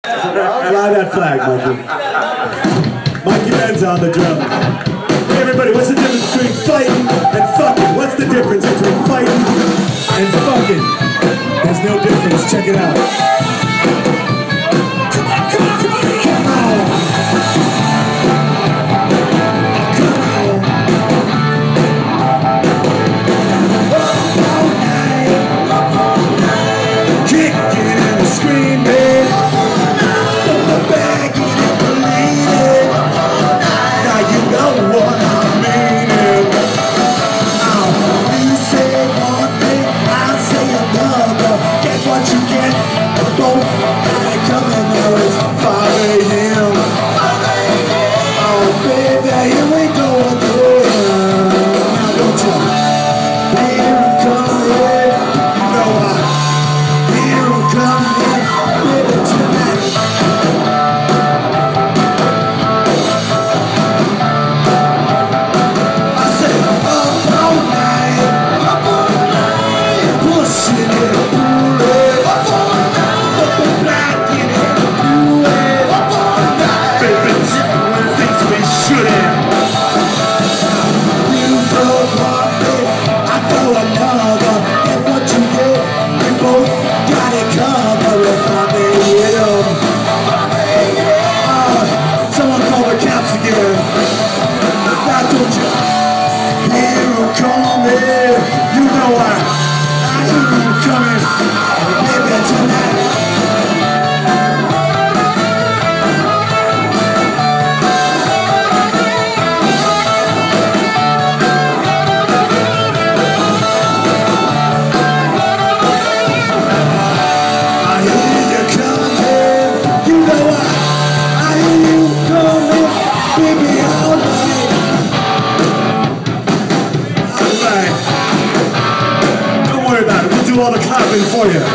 Fly that flag, Mikey. Mikey Ben's on the drum. Hey everybody, what's the difference between fighting and fucking? What's the difference between fighting and fucking? There's no difference, check it out. Come on, come on, come on, come on. Come on. Up all night. Kicking and screaming. All the clapping for you.